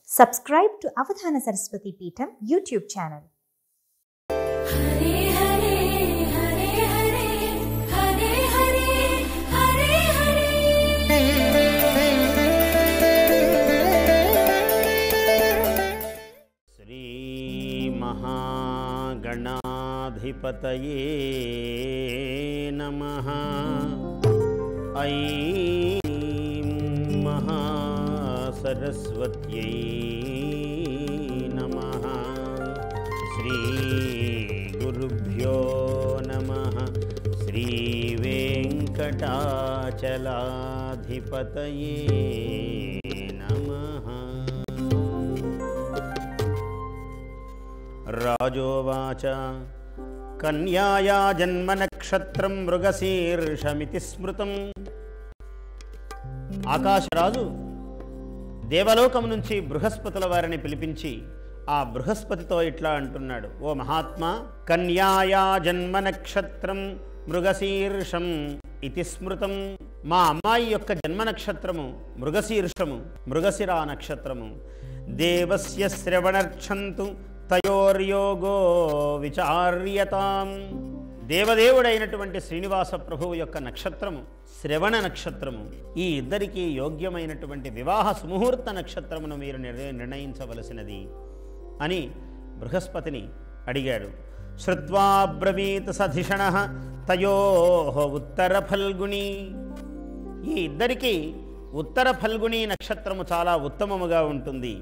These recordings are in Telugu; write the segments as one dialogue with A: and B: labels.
A: Subscribe to Avadhana Saraswati Peetham YouTube channel.
B: Shri Mahaganaadhipataye Namaha. Aim Mahasaraswatyai Namaha. Shri Gurubhyo Namaha. Shri Venkatachaladhipataye Namaha. రాజోవాచ కన్యాయా జన్మ నక్షత్రం మృగశీర్షమితి స్మృతం. ఆకాశరాజు దేవలోకం నుంచి బృహస్పతుల వారిని పిలిపించి ఆ బృహస్పతితో ఇట్లా అంటున్నాడు, ఓ మహాత్మా, కన్యాయా జన్మ నక్షత్రం మృగశీర్షం ఇతి స్మృతం. మా అమ్మాయి యొక్క జన్మ నక్షత్రము మృగశీర్షము, మృగశిరా నక్షత్రము. దేవస్య శ్రవణర్ఛంతు తయోర్యోగో విచార్యతాం. దేవదేవుడైనటువంటి శ్రీనివాస ప్రభువు యొక్క నక్షత్రము శ్రవణ నక్షత్రము. ఈ ఇద్దరికీ యోగ్యమైనటువంటి వివాహ సుముహూర్త నక్షత్రమును మీరు నిర్ణయించవలసినది అని బృహస్పతిని అడిగాడు. శ్రుత్వా బ్రవీత్ సధిషణః తయోః ఉత్తర ఫల్గుణి. ఈ ఇద్దరికీ ఉత్తర ఫల్గుణి నక్షత్రము చాలా ఉత్తమముగా ఉంటుంది.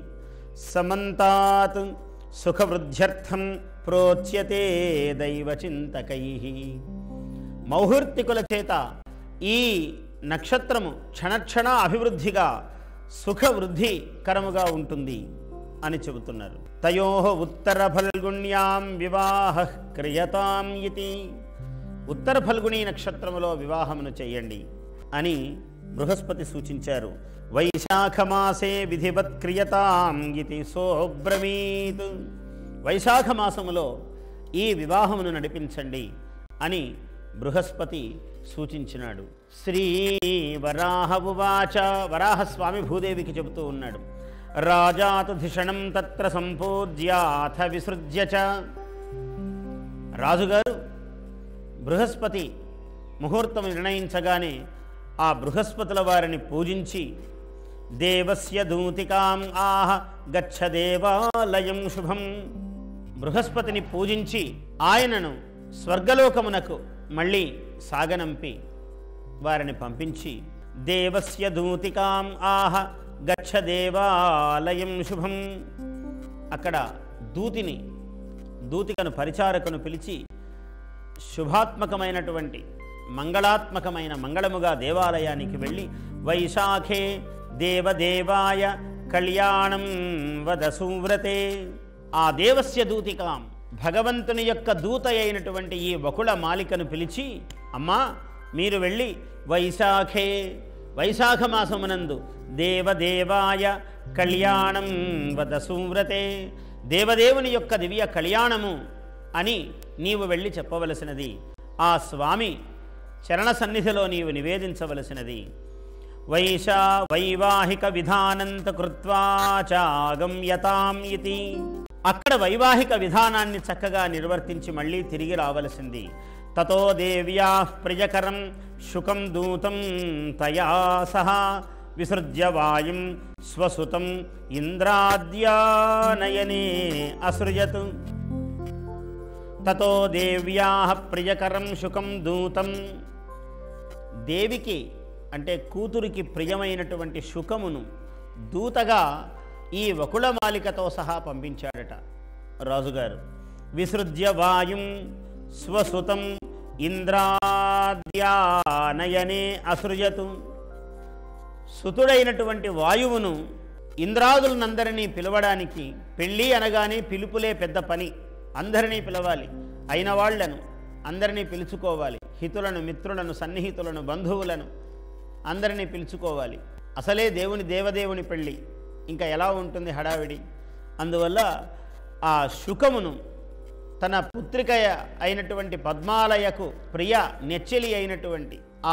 B: సమంతాత్ సుఖవృద్ధ్యర్థం ప్రోచ్యతే దైవచింతకైః. మౌహూర్తికుల చేత ఈ నక్షత్రము క్షణక్షణ అభివృద్ధిగా సుఖవృద్ధికరముగా ఉంటుంది అని చెబుతున్నారు. తయోః ఉత్తర ఫల్గుణ్యాం వివాహః క్రియతాం ఇతి. ఉత్తర ఫల్గుణి నక్షత్రములో వివాహమును చేయండి అని బృహస్పతి సూచించారు. వైశాఖమాసే విధివత్ క్రియతాం ఇతి సోబ్రవీత్. వైశాఖ మాసములో ఈ వివాహమును నడిపించండి అని బృహస్పతి సూచించినాడు. శ్రీ వరాహ ఉవాచ. వరాహస్వామి భూదేవికి చెబుతూ ఉన్నాడు, రాజాతు ధిషణం తత్ర సంపూజ్యాథ విసృజ్య చ. రాజుగారు బృహస్పతి ముహూర్తం నిర్ణయించగానే ఆ బృహస్పతుల వారిని పూజించి దేవస్య దూతికాం ఆహ గచ్చ దేవాలయం శుభం. బృహస్పతిని పూజించి ఆయనను స్వర్గలోకమునకు మళ్ళీ సాగనంపి వారిని పంపించి దేవస్య దూతికాం ఆహ గచ్చ దేవాలయం శుభం. అక్కడ దూతికను పరిచారకును పిలిచి శుభాత్మకమైనటువంటి మంగళాత్మకమైన మంగళముగా దేవాలయానికి వెళ్ళి వైశాఖే దేవదేవాయ కళ్యాణం వద సువ్రతే. ఆ దేవస్య దూతికాం, భగవంతుని యొక్క దూత అయినటువంటి ఈ వకుళ మాలికను పిలిచి, అమ్మా మీరు వెళ్ళి వైశాఖే, వైశాఖ మాసమునందు దేవదేవాయ కళ్యాణం వద సువ్రతే, దేవదేవుని యొక్క దివ్య కళ్యాణము అని నీవు వెళ్ళి చెప్పవలసినది, ఆ స్వామి చరణ సన్నిధిలో నీవు నివేదించవలసినది. వైవాహిక విధానంత కృత్వా చాగమ్యతాం ఇతి. అక్కడ వైవాహిక విధానాన్ని చక్కగా నిర్వర్తించి మళ్ళీ తిరిగి రావలసింది. తతో దేవ్యాః ప్రియకరం శుకం దూతం తయా సహా విసృజ్య వాయుం స్వసుతం ఇంద్రాద్యానయనే అసృజత్. తతో దేవ్యాః ప్రియకరం శుకం దూతం. దేవికి అంటే కూతురికి ప్రియమైనటువంటి శుకమును దూతగా ఈ వకుళమాలికతో సహా పంపించాడట రాజుగారు. విసృజ్య వాయుం స్వసుతం ఇంద్రాద్యానయనే అసృజతు. సుతుడైనటువంటి వాయువును ఇంద్రాదులనందరినీ పిలవడానికి, పెళ్ళి అనగానే పిలుపులే పెద్ద పని, అందరినీ పిలవాలి, అయిన వాళ్లను అందరినీ పిలుచుకోవాలి, హితులను మిత్రులను సన్నిహితులను బంధువులను అందరినీ పిలుచుకోవాలి. అసలే దేవదేవుని పెళ్ళి, ఇంకా ఎలా ఉంటుంది హడావిడి. అందువల్ల ఆ శుకమును తన పుత్రిక అయినటువంటి పద్మాలయకు ప్రియ నెచ్చెలి అయినటువంటి ఆ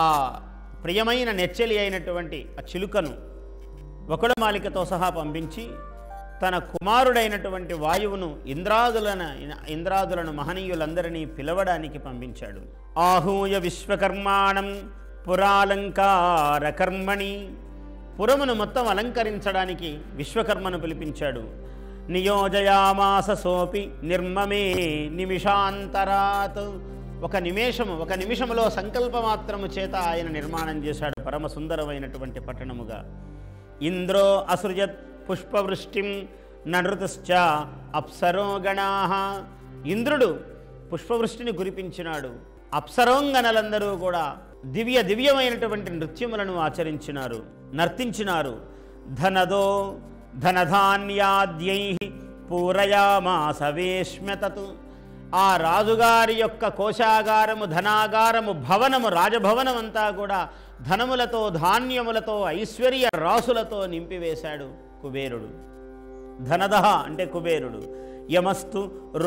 B: ప్రియమైన నెచ్చెలి అయినటువంటి ఆ చిలుకను వకుళమాలికతో సహా పంపించి తన కుమారుడైనటువంటి వాయువును ఇంద్రాదులను మహనీయులందరినీ పిలవడానికి పంపించాడు. ఆహూయ విశ్వకర్మాణం పురాలంకార కర్మణి, పురమును మొత్తం అలంకరించడానికి విశ్వకర్మను పిలిపించాడు. నియోజయామాస సోపి నిర్మమే నిమిషాంతరాత్, ఒక నిమిషములో సంకల్పమాత్రము చేత ఆయన నిర్మాణం చేశాడు పరమ సుందరమైనటువంటి పట్టణముగా. ఇంద్రో అసృజత్ పుష్పవృష్టిం నృతశ్చ అప్సరోగణాః, ఇంద్రుడు పుష్పవృష్టిని కురిపించినాడు. అప్సరోంగణలందరూ కూడా దివ్యమైనటువంటి నృత్యములను ఆచరించినారు, నర్తించినారు. ధనదో ధనధాన్యాద్యై పూరయామాస వేష్మ్యతతు, ఆ రాజుగారి యొక్క కోశాగారము, ధనాగారము, భవనము, రాజభవనం అంతా కూడా ధనములతో, ధాన్యములతో, ఐశ్వర్య రాసులతో నింపివేశాడు కుబేరుడు. ధనదహ అంటే కుబేరుడు. యమస్తు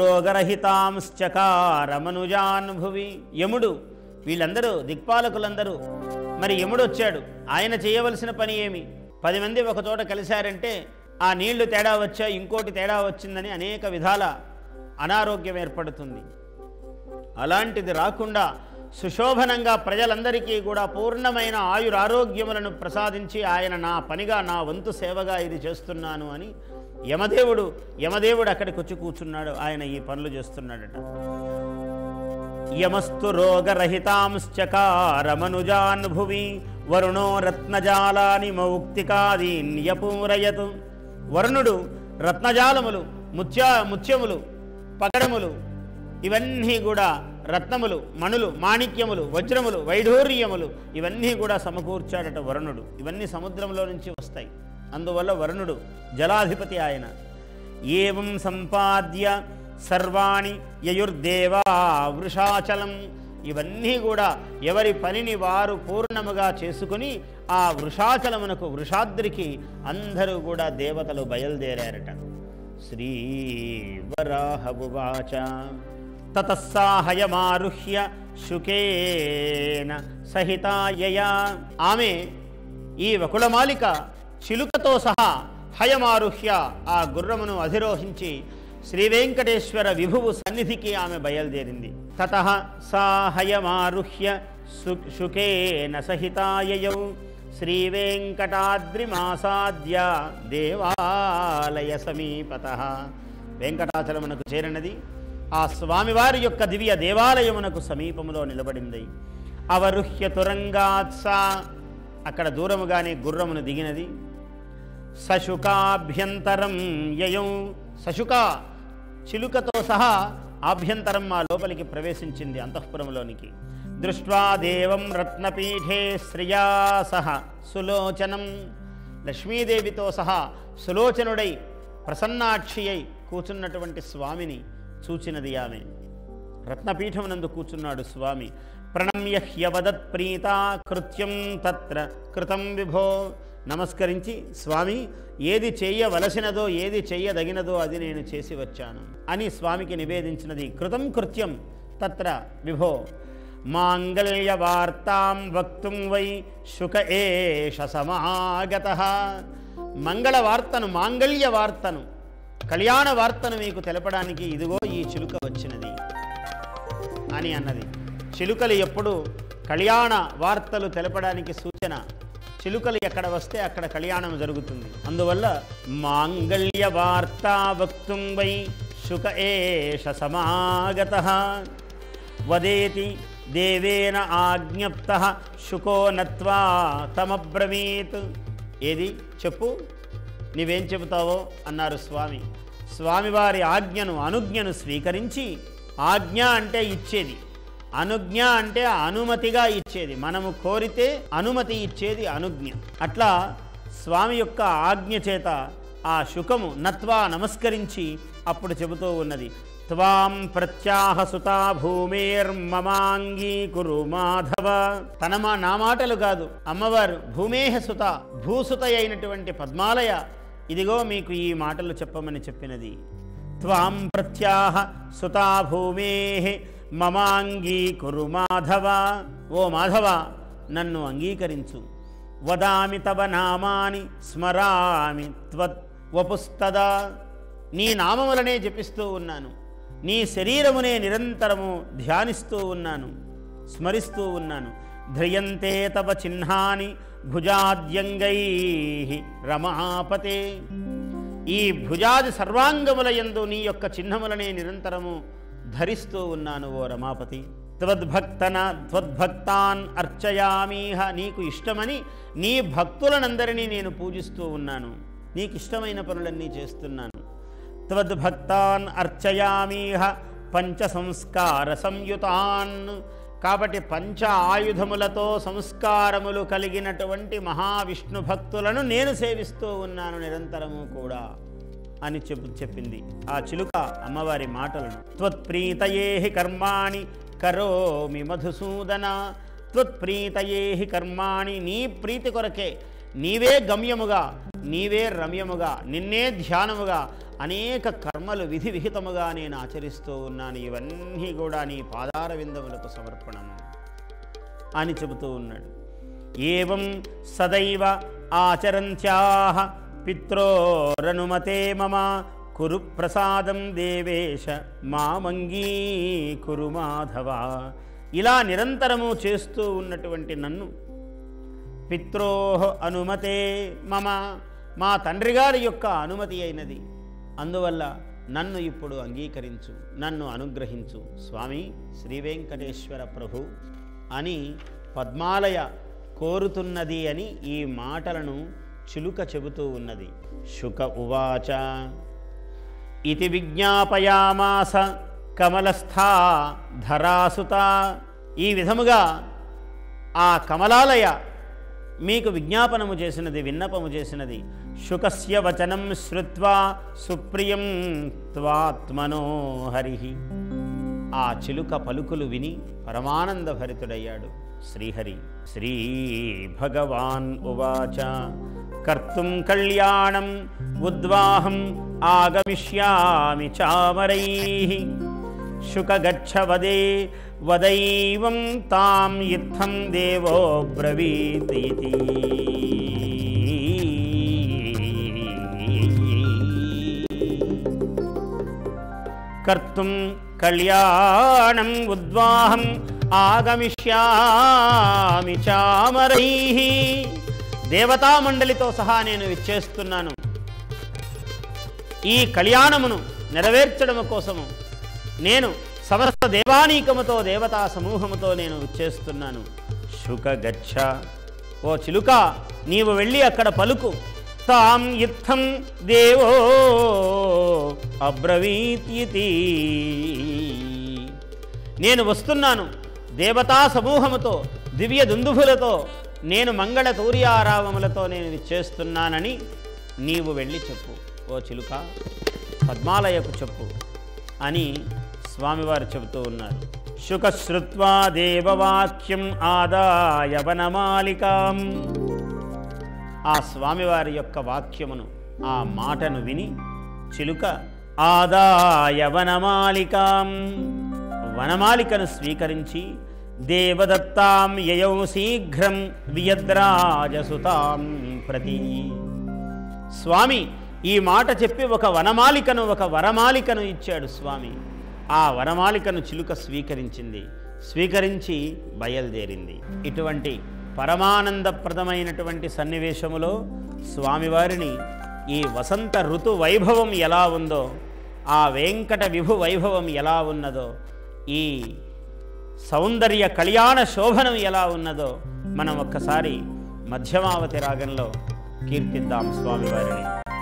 B: రోగరహితాంశ్చకారమనుజాన్ భువి, యముడు, వీళ్ళందరూ దిక్పాలకులందరూ, మరి యముడు వచ్చాడు. ఆయన చేయవలసిన పని ఏమి? 10 మంది ఒక చోట కలిశారంటే ఆ నీళ్లు తేడా వచ్చా, ఇంకోటి తేడా వచ్చిందని అనేక విధాల అనారోగ్యం ఏర్పడుతుంది. అలాంటిది రాకుండా సుశోభనంగా ప్రజలందరికీ కూడా పూర్ణమైన ఆయురారోగ్యములను ప్రసాదించి ఆయన నా పనిగా, నా వంతు సేవగా ఇది చేస్తున్నాను అని యమదేవుడు అక్కడికి వచ్చి కూర్చున్నాడు. ఆయన ఈ పనులు చేస్తున్నాడట. యమస్తు రోగరహితాంశ్చకారమనుజాన్ భువి వరుణో రత్నజాలాని మౌక్తికాదీన్యపూరయతు, వరుణుడు రత్నజాలములు, ముత్యములు, పగడములు, ఇవన్నీ కూడా రత్నములు, మణులు, మాణిక్యములు, వజ్రములు, వైఢూర్యములు ఇవన్నీ కూడా సమకూర్చాడట వరుణుడు. ఇవన్నీ సముద్రంలో నుంచి వస్తాయి. అందువల్ల వరుణుడు జలాధిపతి ఆయన. ఏవం సంపాద్య సర్వాణి యయుర్దేవా వృషాచలం, ఇవన్నీ కూడా ఎవరి పనిని వారు పూర్ణముగా చేసుకుని ఆ వృషాచలమునకు, వృషాద్రికి అందరూ కూడా దేవతలు బయలుదేరారట. శ్రీవరాహవువాచ తతస్సాహయమారుహ్య శుకేన సహితాయయా, ఆమె ఈ వకుళమాలిక చిలుకతో సహా హయమారుహ్య ఆ గుర్రమును అధిరోహించి శ్రీవేంకటేశ్వర విభువు సన్నిధికి ఆమె బయలుదేరింది. తతః సా హయమారుహ్య శుకేన సహితాయయౌ శ్రీవేంకటాద్రిమాసాద్య దేవాలయ సమీపతః, వెంకటాచలమునకు చేరినది. ఆ స్వామివారి యొక్క దివ్య దేవాలయమునకు సమీపములో నిలబడింది. అవరుహ్య తురంగాత్సా, అక్కడ దూరముగానే గుర్రమును దిగినది. సశుకాభ్యంతరం యయం, సశుక చిలుకతో సహా ఆభ్యంతరం ఆ లోపలికి ప్రవేశించింది అంతఃపురంలోనికి. దృష్ట్వా దేవం రత్నపీఠే శ్రియా సహ సులోచనం, లక్ష్మీదేవితో సహా సులోచనుడై ప్రసన్నాక్షి అయి కూర్చున్నటువంటి స్వామిని చూచినది ఆమె. రత్నపీఠమునందు కూర్చున్నాడు స్వామి. ప్రణమ్య హ్యవదత్ ప్రీతా కృత్యం తత్ర కృతం విభో, నమస్కరించి స్వామి ఏది చేయవలసినదో, ఏది చేయదగినదో అది నేను చేసి వచ్చాను అని స్వామికి నివేదించినది. కృతం కృత్యం తత్ర విభో మాంగళ్య వార్తాం వక్తుం వై శుక ఏష సమాగతః, మంగళవార్తను, మాంగళ్య వార్తను, కళ్యాణ వార్తను మీకు తెలపడానికి ఇదిగో ఈ చిలుక వచ్చినది అని అన్నది. చిలుకలు ఎప్పుడు కళ్యాణ వార్తలు తెలపడానికి సూచన. చిలుకలు ఎక్కడ వస్తే అక్కడ కళ్యాణం జరుగుతుంది. అందువల్ల మాంగళ్య వార్తా వక్తుం వై శుక ఏష సమాగతః వదేతి దేవేన ఆజ్ఞప్తః శుకో నత్వా తమబ్రవీత్, ఏది చెప్పు, నీవేం చెబుతావో అన్నారు స్వామి. స్వామివారి ఆజ్ఞను, అనుజ్ఞను స్వీకరించి, ఆజ్ఞ అంటే ఇచ్చేది, అనుజ్ఞ అంటే అనుమతిగా ఇచ్చేది, మనము కోరితే అనుమతి ఇచ్చేది అనుజ్ఞ. అట్లా స్వామి యొక్క ఆజ్ఞ చేత ఆ శుకము నత్వా నమస్కరించి అప్పుడు చెబుతూ ఉన్నది. త్వాం ప్రత్యాహ సుతా భూమేర్మమాంగీకురు మాధవ, నా మాటలు కాదు, అమ్మవారు భూమేహ సుత, భూసుత అయినటువంటి పద్మాలయ ఇదిగో మీకు ఈ మాటలు చెప్పమని చెప్పినది. త్వాం ప్రత్యాహ సుతా భూమేః మమాంగీకురు మాధవ, ఓ మాధవ నన్ను అంగీకరించు. వదామి తవ నామాని స్మరామి వపుస్తదా, నీ నామములనే జపిస్తూ ఉన్నాను, నీ శరీరమునే నిరంతరము ధ్యానిస్తూ ఉన్నాను, స్మరిస్తూ ఉన్నాను. ధ్రియంతే తవ చిహ్నాని భుజాద్యంగై రమాపతే, ఈ భుజాది సర్వాంగముల యందు నీ యొక్క చిహ్నములనే నిరంతరము ధరిస్తూ ఉన్నాను ఓ రమాపతి. త్వద్భక్తాన్ అర్చయామీహ, నీకు ఇష్టమని నీ భక్తులనందరినీ నేను పూజిస్తూ ఉన్నాను, నీకు ఇష్టమైన పనులన్నీ చేస్తున్నాను. త్వద్భక్తాన్ అర్చయామీహ పంచ సంస్కార సంయుతాన్, కాబట్టి పంచ ఆయుధములతో సంస్కారములు కలిగినటువంటి మహావిష్ణు భక్తులను నేను సేవిస్తూ ఉన్నాను నిరంతరము కూడా అని చెప్పింది ఆ చిలుక అమ్మవారి మాటలను. త్వత్ప్రీతయే కర్మాణి కరోమి మధుసూదన, త్వత్ప్రీతయే కర్మాణి, నీ ప్రీతి కొరకే, నీవే గమ్యముగా, నీవే రమ్యముగా, నిన్నే ధ్యానముగా అనేక కర్మలు విధి విహితముగా నేను ఆచరిస్తూ ఉన్నాను, ఇవన్నీ కూడా నీ పాదార విందములకు సమర్పణము అని చెబుతూ ఉన్నాడు. ఏవం సదైవ ఆచరంత్యాః పిత్రోరనుమతే మమ కురు ప్రసాదం దేవేశ మామంగీకురు మాధవ. ఇలా నిరంతరము చేస్తూ ఉన్నటువంటి నన్ను పిత్రోః అనుమతే మమ, మా తండ్రి గారి యొక్క అనుమతి అయినది, అందువల్ల నన్ను ఇప్పుడు అంగీకరించు, నన్ను అనుగ్రహించు స్వామి శ్రీ వెంకటేశ్వర ప్రభు అని పద్మాలయ కోరుతున్నది అని ఈ మాటలను చిలుక చెబుతూ ఉన్నది. శుక ఉవాచ ఇతి విజ్ఞాపయామాస కమలస్థా ధరాసుత, ఈ విధముగా ఆ కమలాలయ మీకు విజ్ఞాపనము చేసినది, విన్నపము చేసినది. శుకస్య వచనం శ్రుత్వా సుప్రియం త్వాత్మనో హరి, ఆ చిలుక పలుకులు విని పరమానంద భరితుడయ్యాడు శ్రీహరి. శ్రీ భగవాన్ ఉవాచ కర్తుం కళ్యాణం ఉద్వాహం ఆగమిష్యామి చామరైః, శుక గచ్చ వదే వదైవం తాం ఇత్థం దేవో బ్రవీతీతి. కర్తుం కళ్యాణం ఉద్వాహం ఆగమిష్యామి చామరైః, దేవతామండలితో సహా నేను విచ్చేస్తున్నాను, ఈ కళ్యాణమును నెరవేర్చడము కోసము నేను సమస్త దేవానీకముతో దేవతా సమూహముతో నేను విచ్చేస్తున్నాను. శుక గచ్చ, ఓ చిలుక నీవు వెళ్ళి అక్కడ పలుకు, తాం ఇత్థం దేవో అబ్రవీత్యితి, నేను వస్తున్నాను దేవతా సమూహముతో దివ్య దుందుభులతో, నేను మంగళ తూర్యారావములతో నేను విచ్చేస్తున్నానని నీవు వెళ్ళి చెప్పు ఓ చిలుక, పద్మాలయకు చెప్పు అని స్వామివారు చెబుతూ ఉన్నారు. శుకశ్రుత్వా దేవవాక్యం ఆదాయ వనమాలికాం, ఆ స్వామివారి యొక్క వాక్యమును, ఆ మాటను విని చిలుక ఆదాయ వనమాలికాం, వనమాలికను స్వీకరించి దేవదత్తాం యయౌ శీఘ్రం వియద్రాజసుతాం ప్రతి. స్వామి ఈ మాట చెప్పి ఒక వనమాలికను, ఒక వరమాలికను ఇచ్చాడు స్వామి. ఆ వరమాలికను చిలుక స్వీకరించింది, స్వీకరించి బయలుదేరింది. ఇటువంటి పరమానందప్రదమైనటువంటి సన్నివేశములో స్వామివారిని ఈ వసంత ఋతు వైభవం ఎలా ఉందో, ఆ వెంకట విభు వైభవం ఎలా ఉన్నదో, ఈ సౌందర్య కళ్యాణ శోభనం ఎలా ఉన్నదో మనం ఒక్కసారి మధ్యమావతి రాగంలో కీర్తిద్దాం స్వామివారిని.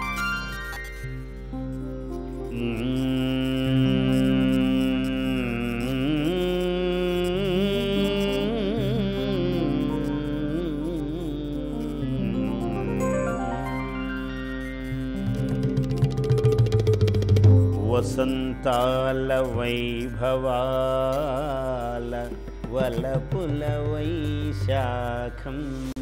B: వసంతాల వైభవాల వలపుల వైశాఖం,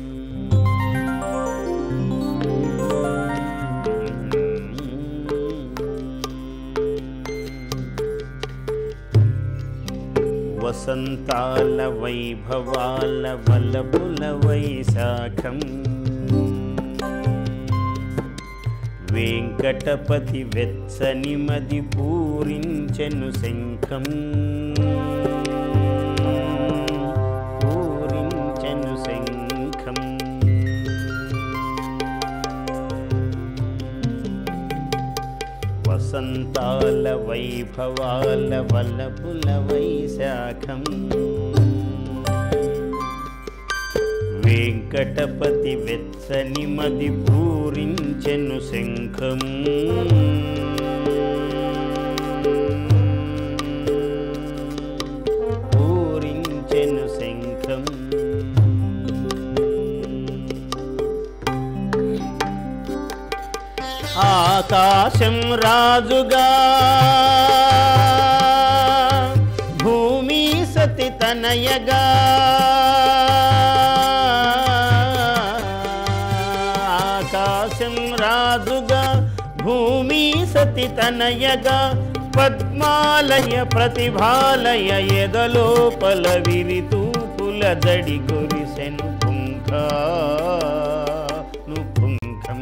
B: వసంతాల వైభవాల వలపుల వైశాఖం, వెంకటపతి వెచ్చని మది పూరించెను శంఖం పూరించెను శంఖం వసంతాల వైభవాల వల్లపుల వైశాఖం వెంకటపతి వెచ్చని మది పూరించెను శంఖం పూరించెను శంఖం ఆకాశం రాజుగా భూమి సతి తనయగా ఆకాశం రాజుగా భూమి సతి తనయగా పద్మాలయ ప్రతిభాలయ ఎదలోపల విరితూపుల దడి కొరిసెను పుంఖాను పుంఖం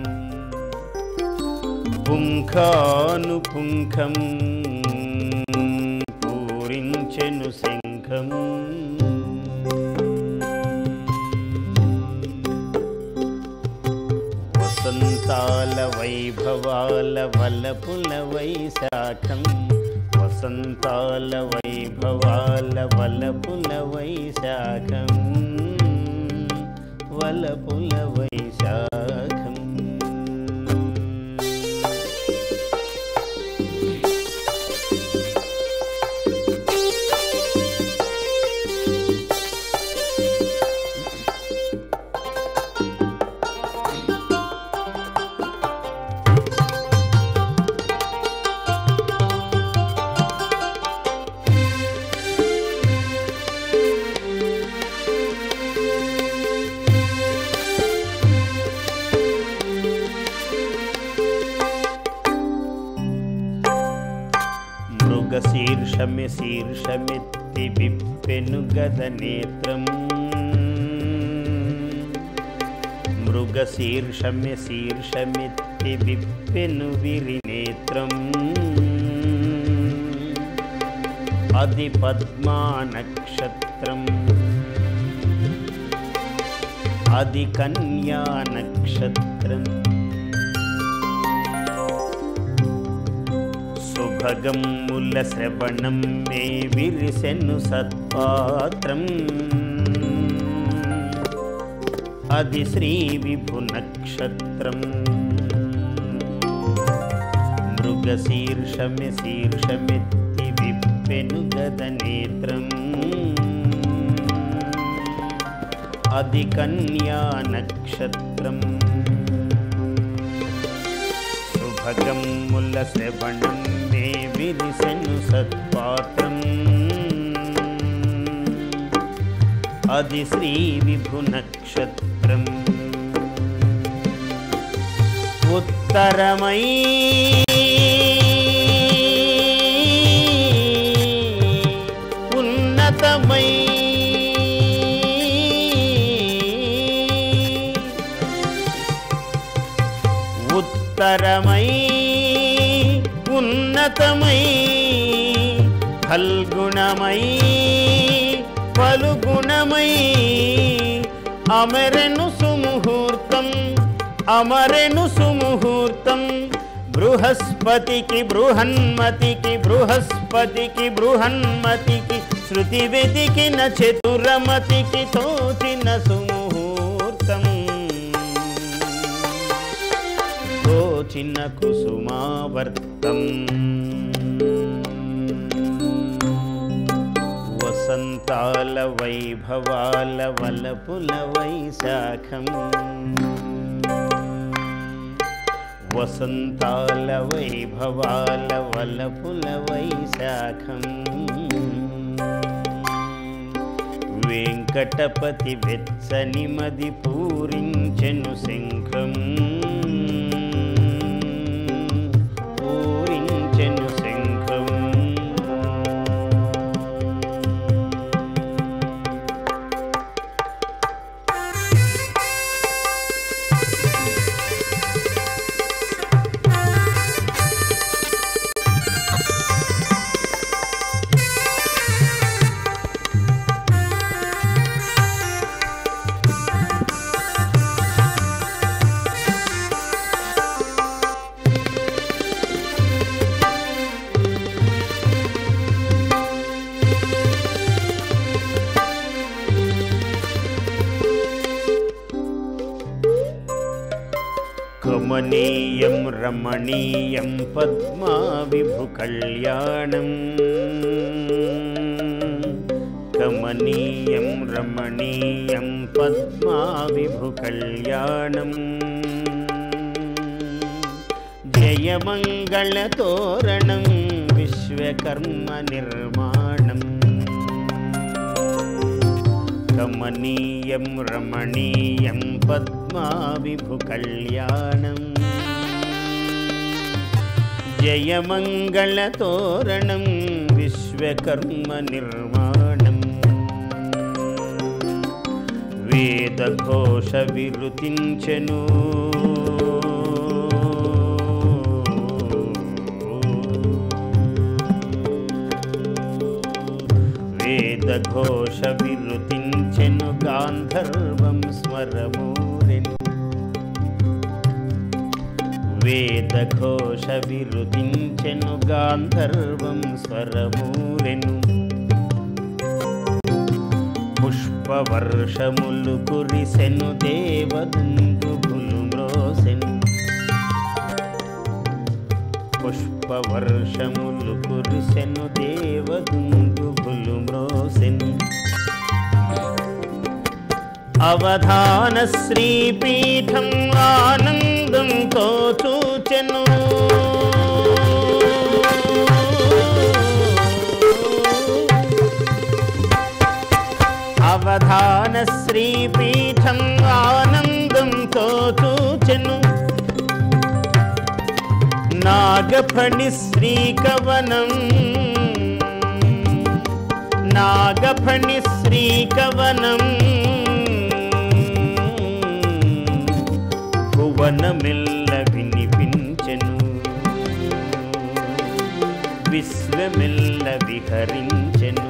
B: పుంఖాను పుంఖం పూరించెను శంఖం వసంతాల వైభవాల వల్లపుల వైశాఖం వసంతాల వైభవాల వల్లపుల వైశాఖం వల్లపుల వైశాఖం శీర్షమి శీర్షమెత్తి విప్పెను గద నేత్రం మృగ శీర్షమి శీర్షమెత్తి విప్పెను విరి నేత్రం అది పద్మా నక్షత్రం అది కన్యా నక్షత్రం భగముల శ్రవణం మే విరిసెను సత్పాత్రం అది శ్రీ విభు నక్షత్రం మృగ శీర్షమి శీర్షమెత్తి విప్పెను గద నేత్రం అది కన్యా నక్షత్రం భగముల శ్రవణం మే విరిసెను సత్పాత్రం అది శ్రీ విభు నక్షత్రం ఉత్తరమై ఉన్నతమై ఉత్తరమై ఉన్నతమై ఫల్గుణమై పలుగుణమై అమరెను సుముహూర్తం అమరెను సుముహూర్తం బృహస్పతికి బృహన్మతికి బృహస్పతికి బృహన్మతికి శృతి వెదికిన చతురమతికి తోచిన సుముహూర్తం తోచిన కుసుమావర్తం వసంతాల వైభవాల వలపుల వైశాఖం వసంతాల వైభవాల వలపుల వైశాఖం వెంకటపతి వెచ్చని మది పూరించెను శంఖం పూరించెను శంఖం కమనీయం రమణీయం పద్మావిభు కళ్యాణం కమనీయం రమణీయం పద్మావిభు కళ్యాణం జయమంగళతోరణం విశ్వకర్మ నిర్మాణం కమనీయం రమణీయం పద్మావిభు కళ్యాణం జయమంగళతోరణం విశ్వకర్మ నిర్మాణం వేదఘోష విరుతించెను వేదఘోష విరుతించెను గాంధర్వం స్వరమూరెను వేదఘోష విరుతించెను గాంధర్వం స్వరమూరెను పుష్పవర్షములు కురిసెను దేవదుందుభులు మ్రోసెను పుష్పవర్షములు కురిసెను దేవదుందుభులు మ్రోసెను అవధాన శ్రీపీఠం ఆనందంతో చూచెను అవధాన శ్రీపీఠం ఆనందంతో చూచెను నాగఫణి శ్రీకవనం నాగఫణి శ్రీకవనం భువనమెల్ల వినిపించెను విశ్వమెల్ల విహరించెను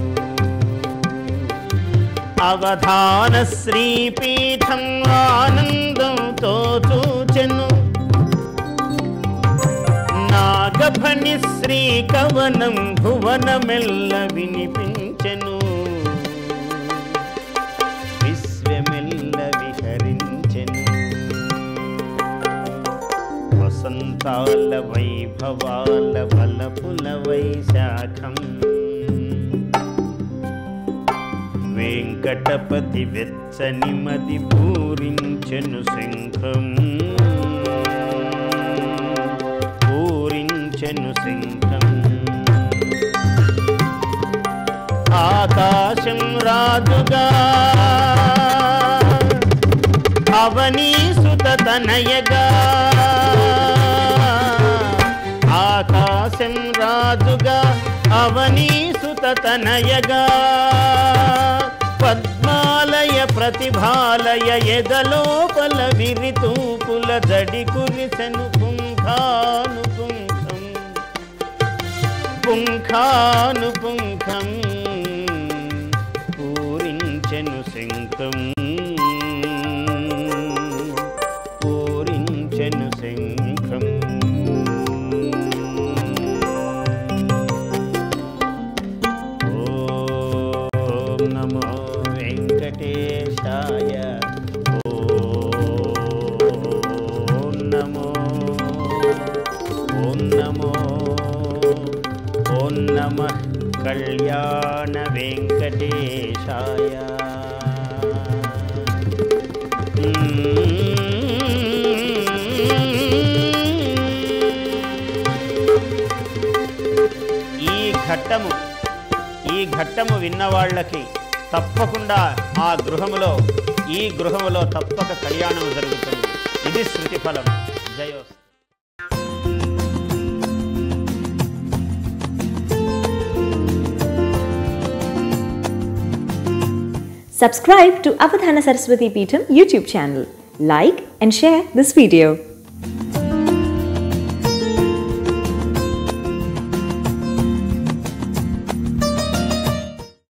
B: అవధాన శ్రీపీఠం ఆనందంతో చూచెను నాగఫణి శ్రీకవనం భువనమెల్ల వినిపించెను విశ్వమెల్ల విహరించెను వసంతాల వైభవాల వలపుల వైశాఖం వెంకటపతి వెచ్చని మది పూరించెను శంఖం పూరించెను శంఖం ఆకాశం రాజుగా అవనీసుత తనయగా ఆకాశం రాజుగా అవనీసుత తనయగా పద్మాలయ ప్రతిభాలయ ఎదలోపల విరితూపుల జడి కురిసెను పుంఖానుపుంఖం పుంఖానుపుంఖం పూరించెను శంఖం పూరించెను శంఖం ఓం నమో వెంకటేశాయ ఓం నమో ఓం నమో ఓం నమః కళ్యాణ వెంకటేశాయ ఈ ఘట్టము విన్నవాళ్ళకి తప్పకుండా ఈ గృహములో తప్పక కళ్యాణం జరుగుతుంది. ఇది శృతి ఫలం. జయోస్.
A: Subscribe to Avadhana Saraswati Peetham YouTube channel. Like and share this video.